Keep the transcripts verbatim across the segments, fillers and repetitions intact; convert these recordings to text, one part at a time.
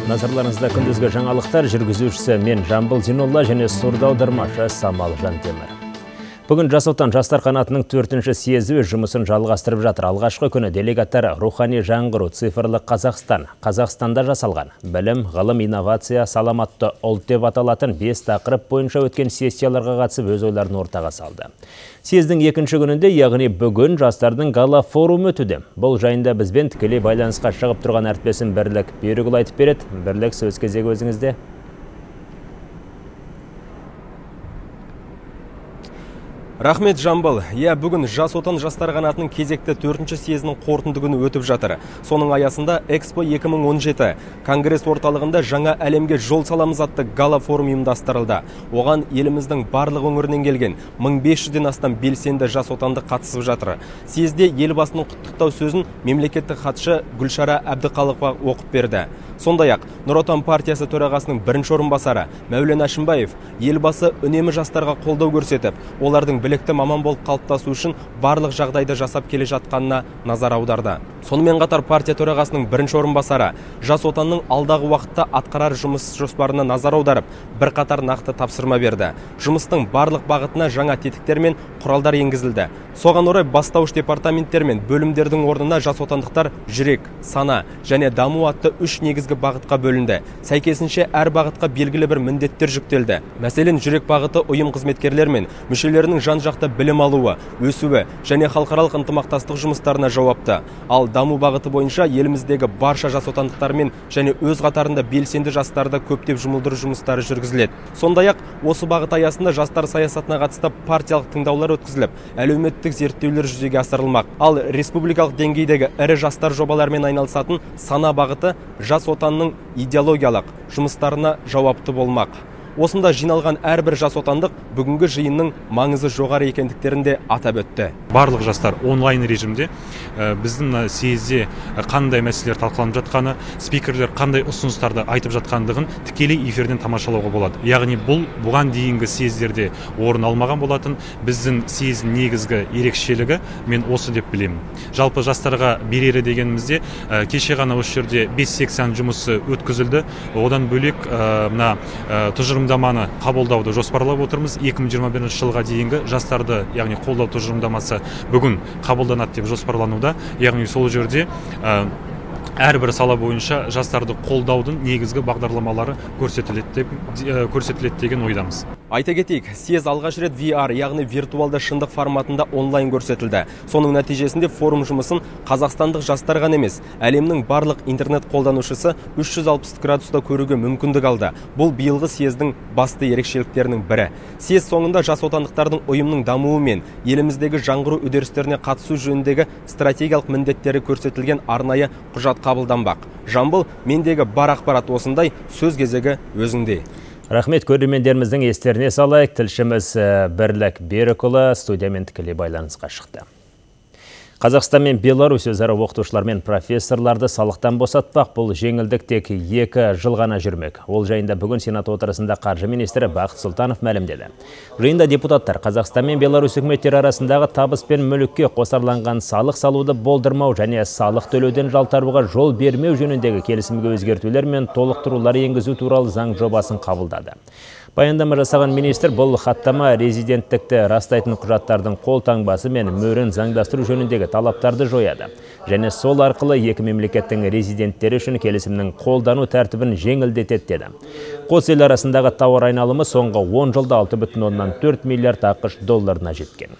Назарларыңызда күндізгі жаңалықтар, жүргізушісі мен Жамбыл Зинолла және сурда аудармашы Самал Жантемір. Бүгін Жас отан жастар қанатының төртінші съезі жұмысын жалғастырып жатыр. Алғашқы күні делегаттар рухани жаңғыру, цифрлық Қазақстан, Қазақстанда жасалған білім, ғылым, инновация, саламатты ұлт деп аталатын бес тақырып бойынша өткен сессияларға қатысып өз ойларын ортаға салды. Съездің екінші күнінде, яғни бүгін жастардың гала форумы өтуде. Бұл жайында бізбен тікелей байланысқа шығып тұрған әріптесім Бірлік Берікұлы айтып береді. Бірлік, сөз кезегі өзіңізде. Рахмет, Жамбыл. Иә, бүгін Жас отан жастар қанатының кезекті төртінші съезінің қорытынды күні өтіп жатыр. Соның аясында Экспо екі мың он жеті Конгресс орталығында жаңа әлемге жол саламыз атты гала форум ұйымдастырылды. Оған еліміздің барлық өңірінен келген мың бес жүзден астам белсенді жас отанды қатысып жатыр. Съезде елбасының құттықтау сөзін мемлекеттік хатшы Гүлшара Әбдіқалықова оқып берді. Сондай-ақ Нұр Отан партиясы төрағасының бірінші орынбасары Мәулен Әшімбаев елбасы үнемі жастарға қолдау көрсетіп, олардың білікті маман болып қалыптасу үшін барлық жағдайды жасап келе жатқанына назар аударды. Сонымен қатар партия төрағасының бірінші орынбасары Жас отанның алдағы уақытта атқарар жұмыс жоспарына назар аударып, бірқатар нақты тапсырма берді. Жұмыстың барлық бағытына жаңа тетіктер мен құралдар енгізілді. Соған орай бастауыш департаменттер мен бөлімдердің орнына жас отандықтар жүрек, сана және даму атты үш негізгі бағытқа бөлінді. Сәйкесінше әр бағытқа белгілі бір міндеттер жүктелді. Мәселен, жүрек бағыты ұйым қызметкерлер мен мүшелерінің жан-жақты білім алуы, өсуі және халықаралық ынтымақтастық жұмыстарына жауапты. Ал даму бағыты бойынша еліміздегі барша жас отандықтармен және өз қатарында белсенді жастарды көптеп жұмылдыру жұмыстары жүргізіледі. Сондай-ақ осы бағыт аясында жастар саясатына қатысты партиялық тыңдаулар өткізіліп, әлеуметтік зерттеулер жүзеге асырылмақ. Ал республикалық деңгейдегі ірі жастар жобаларымен айналысатын сана бағыты жас отанның идеологиялық жұмыстарына жауапты болмақ. Осында жиналған әрбір жас отандық бүгінгі жиынның маңызы жоғары екендіктерінде атап өтті. Барлық жастар онлайн режимде біздің съезде қандай мәселелер талқыланып жатқаны, спикерлер қандай ұсыныстарды айтып жатқандығын тікелей эфирден тамашалауға болады. Яғни бұл бұған дейінгі съездерде орын алмаған болатын. Біздің съездің негізгі ерекшелігі мен осы деп білемін. Жалпы жастарға берері дегенімізде кеше ғана осы жерде бес сексен жұмысы өткізілді. Одан бөлек мына тұжырымдаманы қабылдауды жоспарлап отырмыз. екі мың жиырма бірінші жылға дейінгі жастарды, яғни қолдау тұжырымдамасы бүгін қабылданады деп жоспарлануда. Яғни сол жерде әрбір сала бойынша жастарды қолдаудың негізгі бағдарламалары көрсетіледі көрсетіледі деген ойдамыз. Айта кетейік, съез алғаш рет ви ар, яғни виртуалды шындық форматында онлайн көрсетілді. Соның нәтижесінде форум жұмысын қазақстандық жастар ғана емес, әлемнің барлық интернет қолданушысы үш жүз алпыс градуста көруге мүмкіндік алды. Бұл биылғы съездің басты ерекшеліктерінің бірі. Съез соңында жас отандықтардың ұйымның дамуы мен еліміздегі жаңғыру үдерістеріне қатысу жөніндегі стратегиялық міндеттері көрсетілген арнайы құжат қабылданбақ. Жамбыл, мендегі бар ақпарат осындай, сөз кезегі өзіңде. Рахмет, көрермендеріміздің естеріне салайық. Тілшіміз Бірлік Берікұлы студиямен тікелей байланысқа шықты. Қазақстан мен Беларусь өзара оқытушылар мен профессорларды салықтан босатпақ. Бұл жеңілдік тек екі жыл ғана жүрмек. Ол жайында бүгін Сенат отырысында қаржы министрі Бақыт Сұлтанов мәлімдеді. Жиында депутаттар Қазақстан мен Беларусь үкіметтері арасындағы табыс пен мүлікке қосарланған салық салуды болдырмау және салық төлеуден жалтаруға жол бермеу жөніндегі келісімге өзгертулер мен толықтырулар енгізу туралы заң жобасын қабылдады. Баяндама жасаған министр бұл хаттама резиденттікті растайтын құжаттардың қолтаңбасы мен мөрін заңдастыру жөніндегі талаптарды жояды. Және сол арқылы екі мемлекеттің резиденттері үшін келісімнің қолдану тәртібін жеңілдетеді деді. Қос ел арасындағы тауар айналымы соңғы он жылда алты бүтін оннан төрт миллиард ақш долларына жеткен.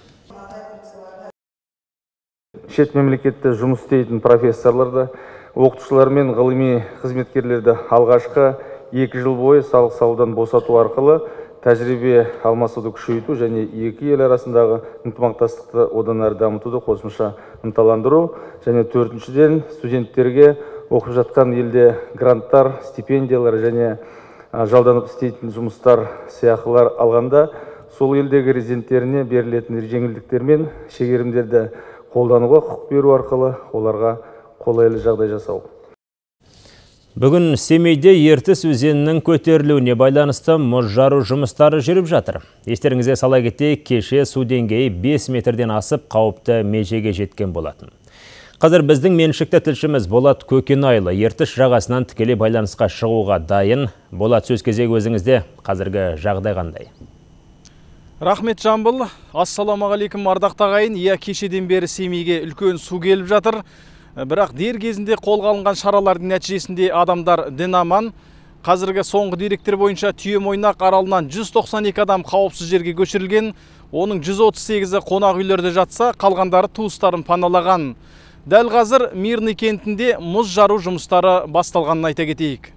Шет мемлекетте жұмыс істейтін профессорларды, оқытушылар мен ғылыми қызметкерлерді алғашқы екі жыл бойы салық салудан босату арқылы тәжірибе алмасуды күшейту және екі ел арасындағы ынтымақтастықты одан әрі дамытуды қосымша ынталандыру, және төртіншіден студенттерге оқып жатқан елде гранттар, стипендиялар және жалданып істейтін жұмыстар сыйақылар алғанда сол елдегі резиденттеріне берілетін жеңілдіктер мен шегерімдерді қолдануға құқық беру арқылы оларға қолайлы жағдай жасау. Бүгін Семейде Ертіс өзенінің көтерілуіне байланысты мұз жару жұмыстары жүріп жатыр. Естеріңізге сала кетейік, кеше су деңгейі бес метрден асып қауіпті межеге жеткен болатын. Қазір біздің меншікті тілшіміз Болат Көкенайлы ертіс жағасынан тікелей байланысқа шығуға дайын. Болат, сөз кезегі өзіңізде. Қазіргі жағдай қандай? Рахмет, Жамбыл. Ассаламағалейкум, ардақты ағайын. Иә, кешеден бері Семейге үлкен су келіп жатыр. Бірақ дер кезінде қолға алынған шаралардың нәтижесінде адамдар дін аман. Қазіргі соңғы деректер бойынша Түйемойнақ аралынан жүз тоқсан екі адам қауіпсіз жерге көшірілген. Оның жүз отыз сегізі қонақ үйлерде жатса, қалғандары туыстарын паналаған. Дәл қазір Мирный кентінде мұз жару жұмыстары басталғанын айта кетейік.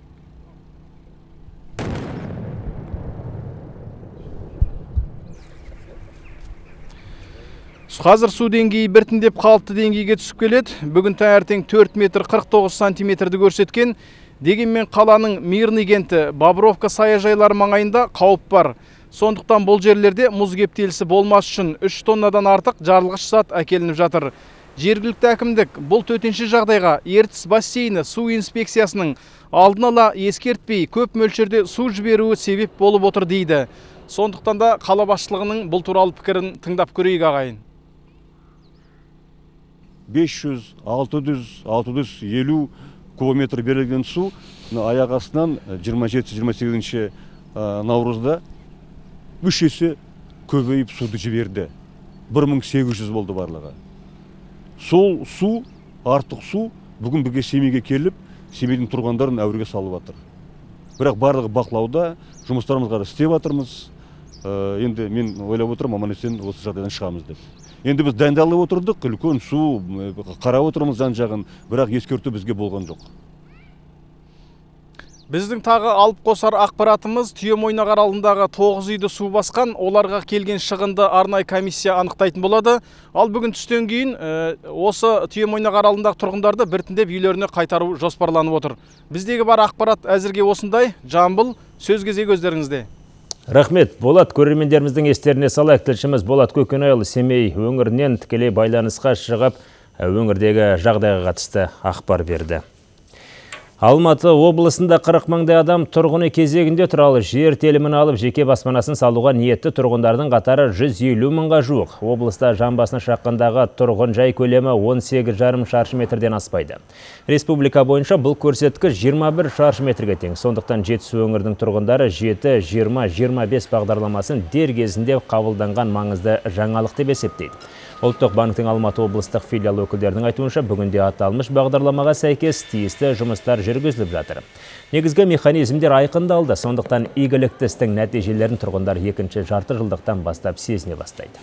Қазір су деңгейі біртіндеп қалыпты деңгейге түсіп келеді. Бүгін таңертең төрт метр қырық тоғыз сантиметрді көрсеткен. Дегенмен қаланың Мирный кенті, Бобровка саяжайлары маңайында қауіп бар. Сондықтан бұл жерлерде мұз кептелісі болмас үшін үш тоннадан артық жарылғыш зат әкелініп жатыр. Жергілікті әкімдік бұл төтенше жағдайға ертіс бассейні су инспекциясының алдын ала ескертпей көп мөлшерде су жіберуі себеп болып отыр дейді. Сондықтан да қала басшылығының бұл туралы пікірін тыңдап көрейік, ағайын. бес жүз, алты жүз, алты жүз елу кубометр берілген су аяқ астынан жиырма жеті жиырма сегізінші наурызда үш есе көбейіп суды жіберді. бір мың сегіз жүз болды барлығы. Сол су, артық су бүгін бізге Семейге келіп, Семейдің тұрғындарын әуреге салып жатыр. Бірақ барлығы бақылауда, жұмыстарымызға істеп жатырмыз. Енді мен ойлап отырмын, аман-есен осы жағдайдан шығамыз деп. Енді біз дайындалып отырдық, үлкен су, қарап отырмыз жан-жағын, бірақ ескерту бізге болған жоқ. Біздің тағы алып қосар ақпаратымыз Түйемойнақ аралындағы тоғыз үйді су басқан, оларға келген шығынды арнайы комиссия анықтайтын болады. Ал бүгін түстен кейін осы Түйемойнақ аралындағы тұрғындарды біртіндеп үйлеріне қайтару жоспарланып отыр. Біздегі бар ақпарат әзірге осындай. Жамбыл, сөз кезегі өздеріңізде. Рахмет. Болат, көрермендеріміздің естеріне салайық, тілшіміз Болат Көкенайлы Семей өңірінен тікелей байланысқа шығып, өңірдегі жағдайға қатысты ақпар берді. Алматы облысында қырық мыңдай адам тұрғыны кезегінде тұралы жер телімін алып, жеке баспанасын салуға ниетті тұрғындардың қатары жүз елу мыңға жуық. Облыста жан басына шаққандағы тұрғын жай көлемі он сегіз жарым шаршы метрден аспайды. Республика бойынша бұл көрсеткіш жиырма бір шаршы метрге тең. Сондықтан Жетісу өңірдің тұрғындары жеті жиырма жиырма бес бағдарламасын дер кезінде қабылданған маңызды жаңалық деп есептейді. Ұлттық банктің Алматы облыстық филиал өкілдерінің айтуынша, бүгінде аталмыш бағдарламаға сәйкес тиісті жұмыстар жүргізіліп жатыр. Негізгі механизмдер айқындалды, сондықтан игілікті істің нәтижелерін тұрғындар екінші жарты жылдықтан бастап сезіне бастайды.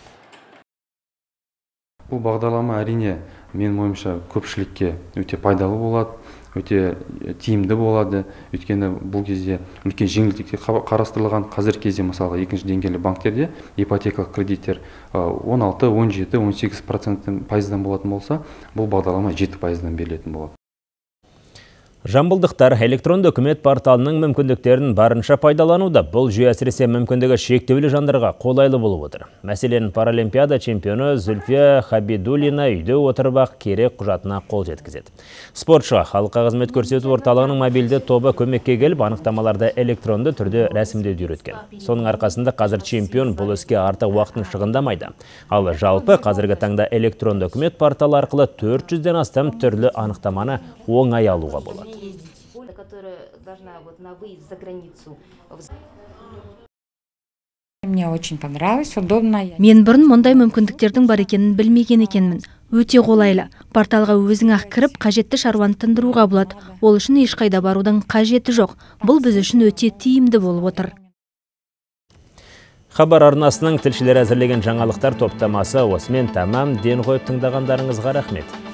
Бұл бағдарлама әрине мен ойымша көпшілікке өте пайдалы болады, өте тиімді болады. Өйткені бұл кезде үлкен жеңілдікке қарастырылған. Қазір кезде мысалы екінші деңгейлі банктерде ипотекалық кредиттер он алты, он жеті, он сегіз проценттен пайыздан болатын болса, бұл бағдарлама жеті пайыздан берілетін болады. Жамбылдықтар электронды үкімет порталының мүмкіндіктерін барынша пайдалануда. Бұл жүйе әсіресе мүмкіндігі шектеулі жандарға қолайлы болып отыр. Мәселен, Паралимпиада чемпионы Зүлфия Хабидулина үйде отырып-ақ керек құжатына қол жеткізеді. Спортшыға халыққа қызмет көрсету орталығының мобильді тобы көмекке келіп, анықтамаларды электронды түрде рәсімдеуді үйреткен. Соның арқасында қазір чемпион бұл іске артық уақытын шығындамайды. Ал жалпы қазіргі таңда электронды үкімет порталы арқылы төрт жүзден астам түрлі анықтаманы оңай алуға болады. Мен бұрын мұндай мүмкіндіктердің бар екенін білмеген екенмін. Өте қолайлы. Порталға өзің ақ кіріп, қажетті шаруаны тындыруға болады. Ол үшін ешқайда барудың қажеті жоқ. Бұл біз үшін өте тиімді болып отыр. Хабар арнасының тілшілері әзірлеген жаңалықтар топтамасы осымен тамам. Ден қойып тыңдағандарыңызға рахмет.